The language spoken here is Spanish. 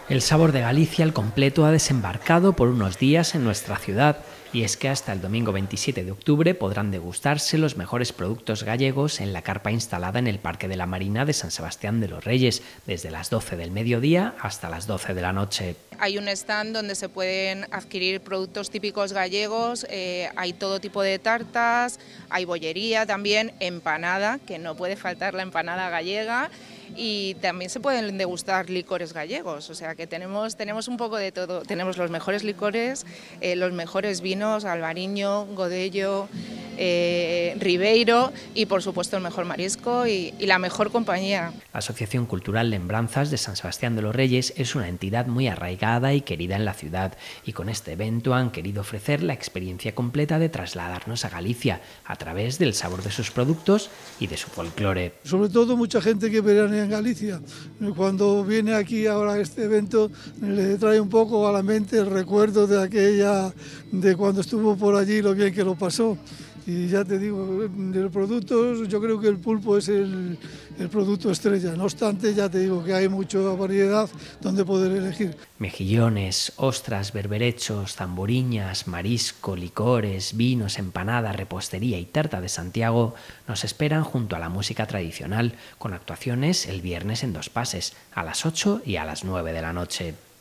El sabor de Galicia al completo ha desembarcado por unos días en nuestra ciudad, y es que hasta el domingo 27 de octubre podrán degustarse los mejores productos gallegos en la carpa instalada en el Parque de la Marina de San Sebastián de los Reyes, desde las 12 del mediodía hasta las 12 de la noche. Hay un stand donde se pueden adquirir productos típicos gallegos, hay todo tipo de tartas, hay bollería también, empanada, que no puede faltar la empanada gallega, y también se pueden degustar licores gallegos, o sea que tenemos un poco de todo. Tenemos los mejores licores, los mejores vinos, Albariño, Godello, Ribeiro y por supuesto el mejor marisco y la mejor compañía. La Asociación Cultural Lembranzas de San Sebastián de los Reyes es una entidad muy arraigada y querida en la ciudad, y con este evento han querido ofrecer la experiencia completa de trasladarnos a Galicia a través del sabor de sus productos y de su folclore. Sobre todo mucha gente que veranea en Galicia, cuando viene aquí ahora a este evento le trae un poco a la mente el recuerdo de cuando estuvo por allí, lo bien que lo pasó. Y ya te digo, de los productos yo creo que el pulpo es el producto estrella. No obstante, ya te digo que hay mucha variedad donde poder elegir. Mejillones, ostras, berberechos, zamboriñas, marisco, licores, vinos, empanada, repostería y tarta de Santiago nos esperan junto a la música tradicional, con actuaciones el viernes en dos pases, a las 8 y a las 9 de la noche.